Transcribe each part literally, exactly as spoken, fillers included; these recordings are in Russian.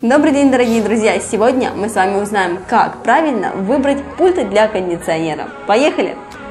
Добрый день, дорогие друзья! Сегодня мы с вами узнаем, как правильно выбрать пульты для кондиционера. Поехали!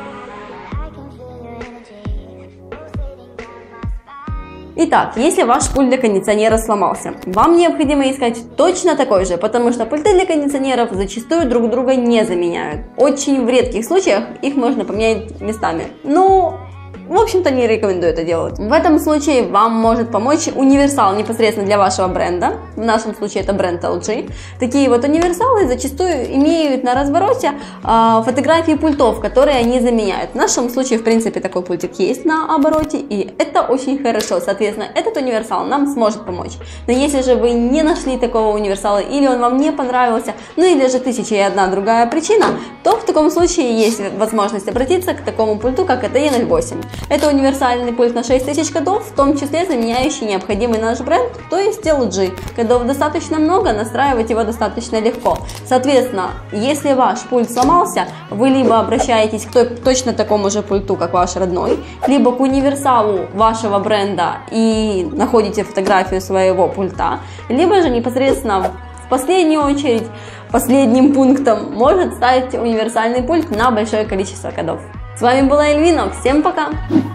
Итак, если ваш пульт для кондиционера сломался, вам необходимо искать точно такой же, потому что пульты для кондиционеров зачастую друг друга не заменяют. Очень в редких случаях их можно поменять местами. Но... в общем-то, не рекомендую это делать. В этом случае вам может помочь универсал непосредственно для вашего бренда. В нашем случае это бренд эл джи. Такие вот универсалы зачастую имеют на развороте э, фотографии пультов, которые они заменяют. В нашем случае, в принципе, такой пультик есть на обороте, и это очень хорошо. Соответственно, этот универсал нам сможет помочь. Но если же вы не нашли такого универсала, или он вам не понравился, ну или же тысяча и одна другая причина, то в таком случае есть возможность обратиться к такому пульту, как и ти ноль восемь. Это универсальный пульт на шесть тысяч кодов, в том числе заменяющий необходимый наш бренд, то есть эл джи. Кодов достаточно много, настраивать его достаточно легко. Соответственно, если ваш пульт сломался, вы либо обращаетесь к той, точно такому же пульту, как ваш родной, либо к универсалу вашего бренда и находите фотографию своего пульта, либо же непосредственно в последнюю очередь, последним пунктом может стать универсальный пульт на большое количество кодов. С вами была Эльвина, всем пока!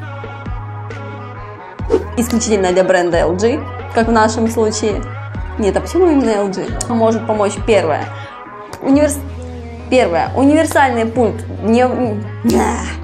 Исключительно для бренда эл джи, как в нашем случае. Нет, а почему именно эл джи? Может помочь первое. Универс... Первое. Универсальный пульт. Не...